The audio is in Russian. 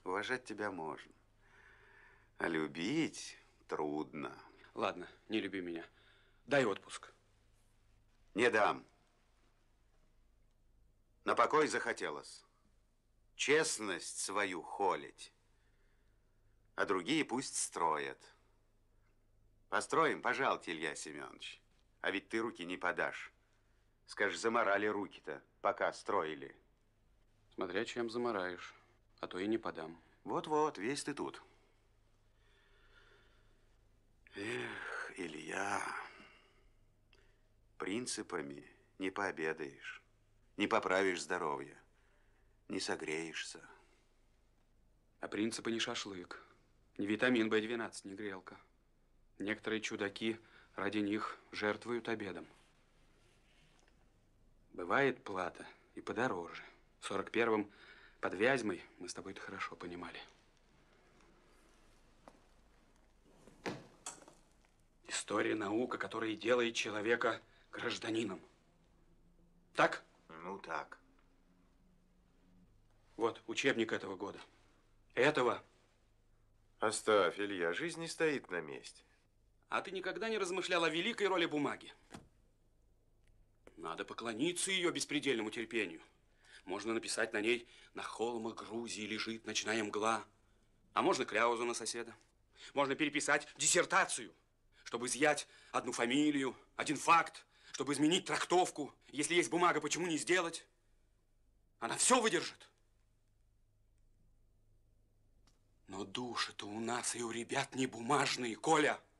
Уважать тебя можно, а любить трудно. Ладно, не люби меня. Дай отпуск. Не дам. На покой захотелось. Честность свою холить. А другие пусть строят. Построим, пожалуйте, Илья Семенович. А ведь ты руки не подашь. Скажешь, заморали руки-то, пока строили. Смотря чем замораешь, а то и не подам. Вот-вот, весь ты тут. Эх, Илья, принципами не пообедаешь, не поправишь здоровье, не согреешься. А принципы не шашлык, не витамин В12, не грелка. Некоторые чудаки ради них жертвуют обедом. Бывает плата и подороже. В 41-м под Вязьмой мы с тобой это хорошо понимали. История наука, которая делает человека гражданином. Так? Ну, так. Вот учебник этого года. Этого. Оставь, Илья, жизнь не стоит на месте. А ты никогда не размышлял о великой роли бумаги? Надо поклониться ее беспредельному терпению. Можно написать на ней: на холмах Грузии лежит ночная мгла. А можно кляузу на соседа. Можно переписать диссертацию, чтобы изъять одну фамилию, один факт, чтобы изменить трактовку. Если есть бумага, почему не сделать? Она все выдержит. Но души-то у нас и у ребят не бумажные, Коля.